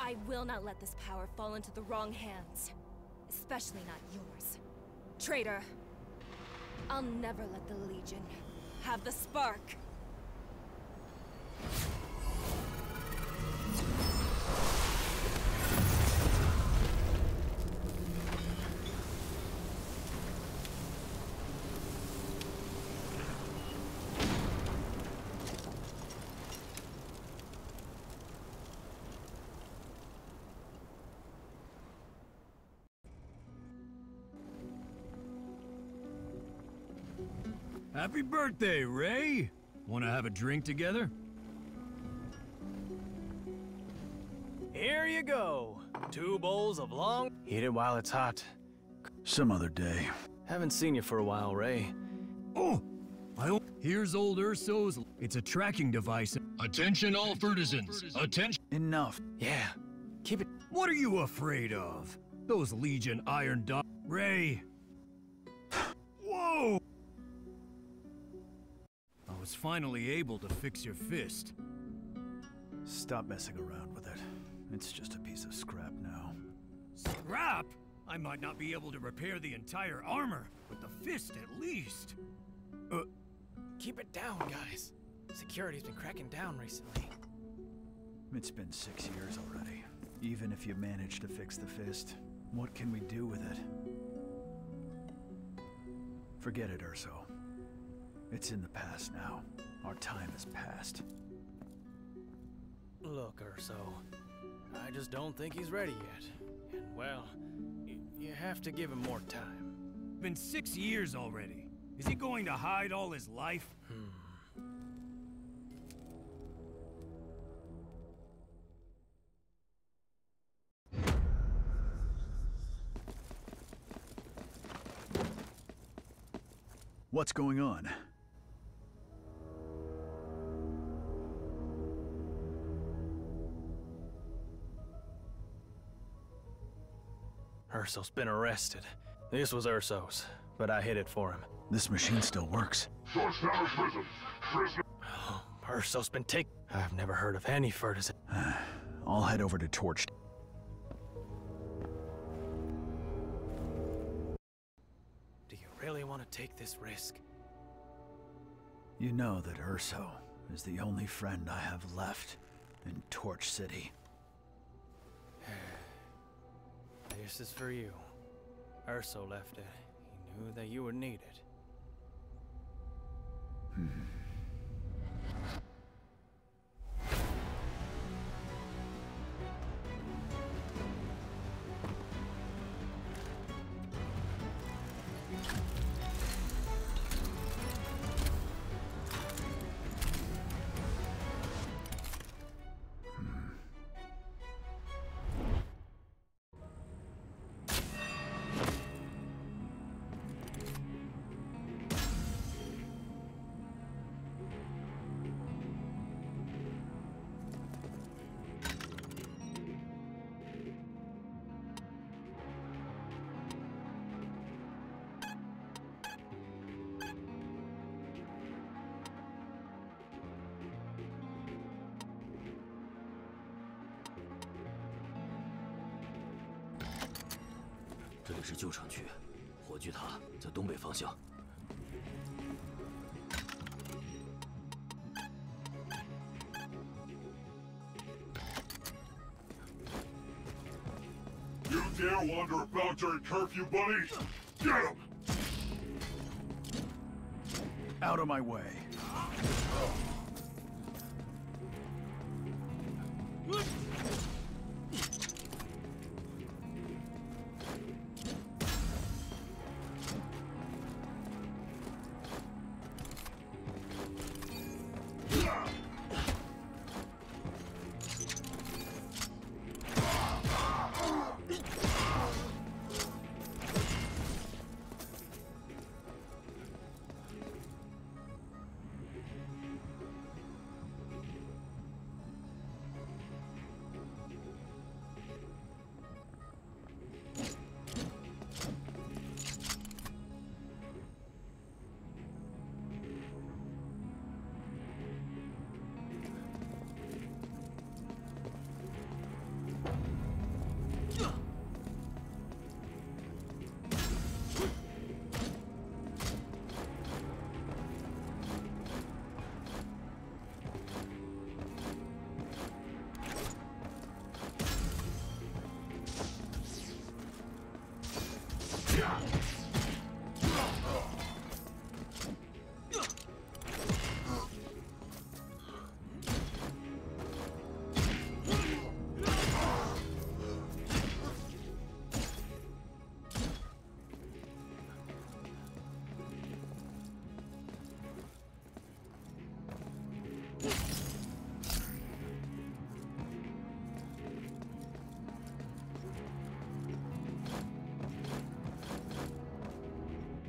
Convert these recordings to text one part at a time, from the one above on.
I will not let this power fall into the wrong hands. Especially not yours. Traitor! I'll never let the Legion have the spark! Happy birthday, Ray! Wanna have a drink together? Here you go. 2 bowls of long... Eat it while it's hot. Some other day. Haven't seen you for a while, Ray. Oh! Here's old Urso's... It's a tracking device. Attention all Furtisans! Attention! Enough. Yeah. Keep it... What are you afraid of? Those Legion Iron Dog... Ray! Whoa! I was finally able to fix your fist. Stop messing around with it. It's just a piece of scrap now. Scrap? I might not be able to repair the entire armor, but the fist at least. Keep it down, guys. Security's been cracking down recently. It's been 6 years already. Even if you manage to fix the fist, what can we do with it? Forget it, Urso. It's in the past now. Our time has passed. Look, Urso. I just don't think he's ready yet. And, well, you have to give him more time. Been 6 years already. Is he going to hide all his life? What's going on? Urso's been arrested. This was Urso's, but I hid it for him. This machine still works. Georgetown prison. Prisoner. Oh, Urso's been taken. I've never heard of any Furtisan. I'll head over to Torch. Do you really want to take this risk? You know that Urso is the only friend I have left in Torch City. This is for you. Urso left it. He knew that you would need it. 这里是旧城区，火炬塔在东北方向。 You dare wander about during curfew, buddy? Get him! Out of my way.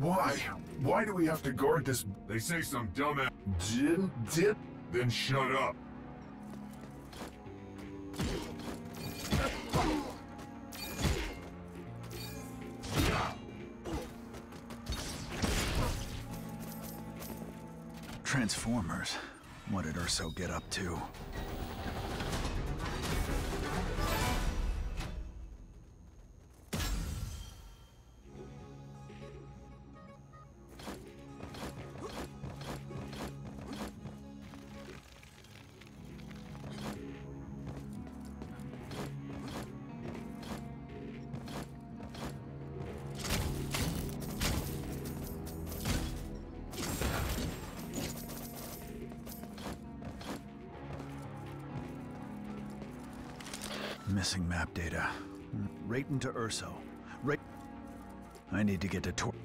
Why? Why do we have to guard this? They say some dumbass did? Then shut up. Transformers. What did Urso get up to? Missing map data. Rayton to Urso. I need to get to Tor.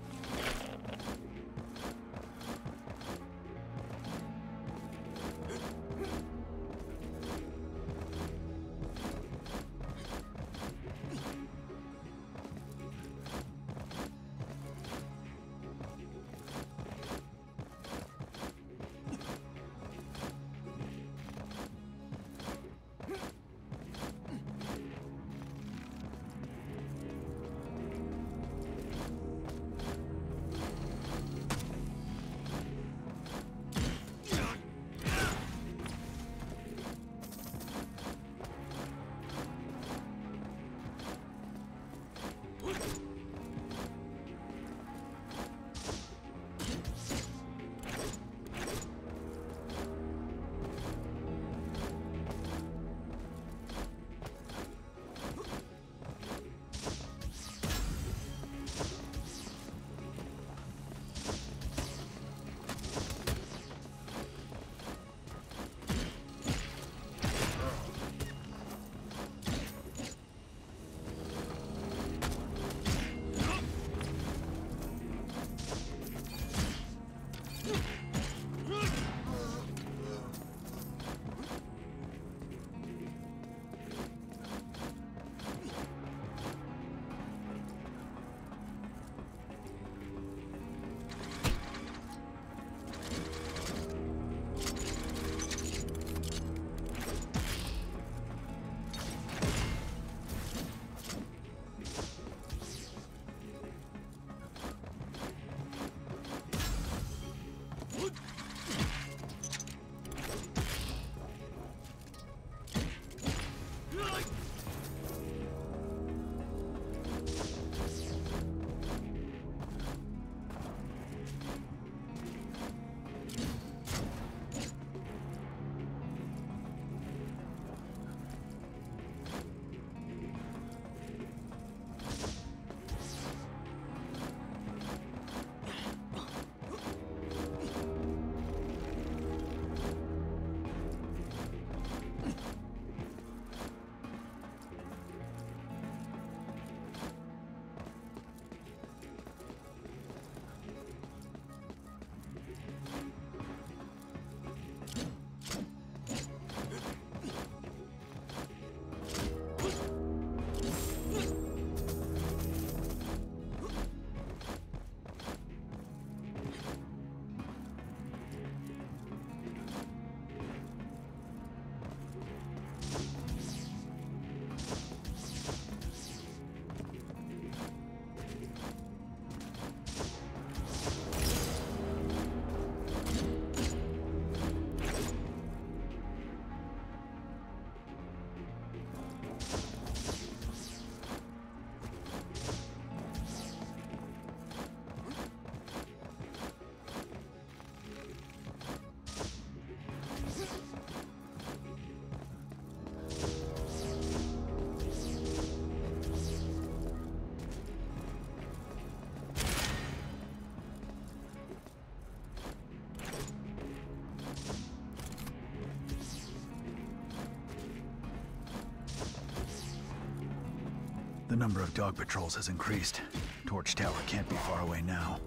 The number of dog patrols has increased. Torch Tower can't be far away now.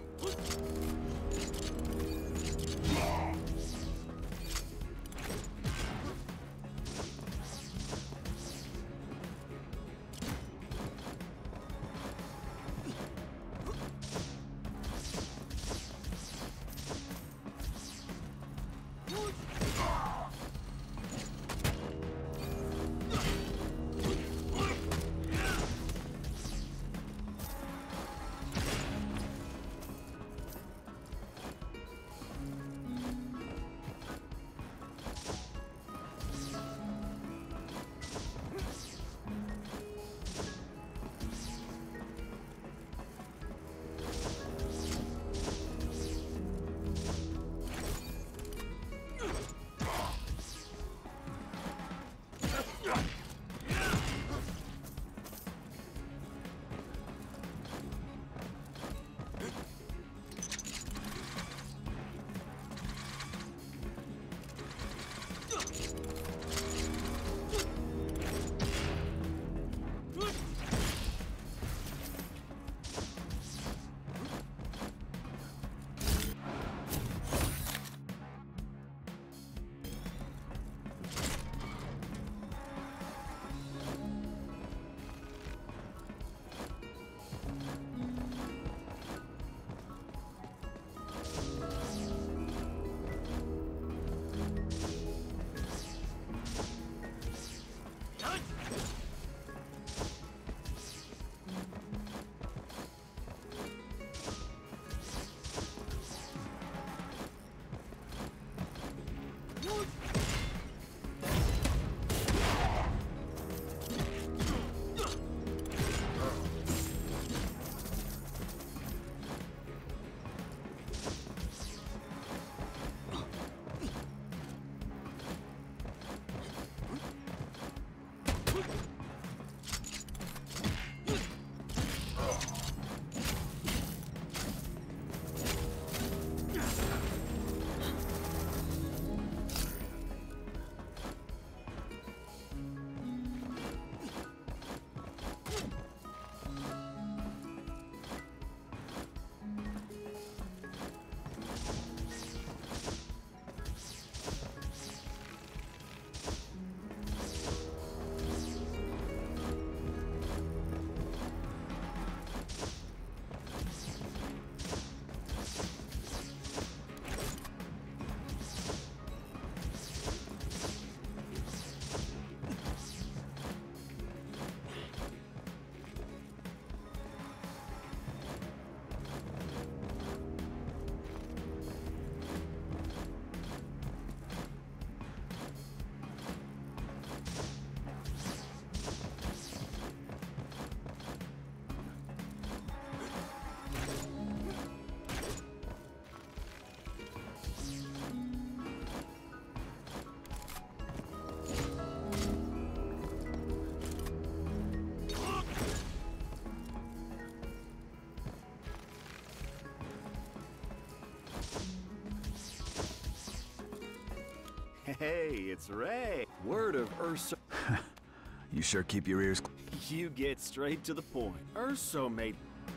Hey, it's Ray. Word of Urso. You sure keep your ears... You get straight to the point. Urso made...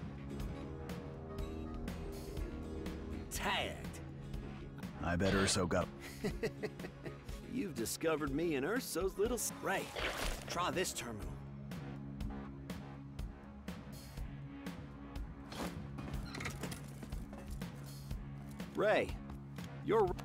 tagged. I bet Urso got... You've discovered me in Urso's little... Ray, try this terminal. Ray, you're...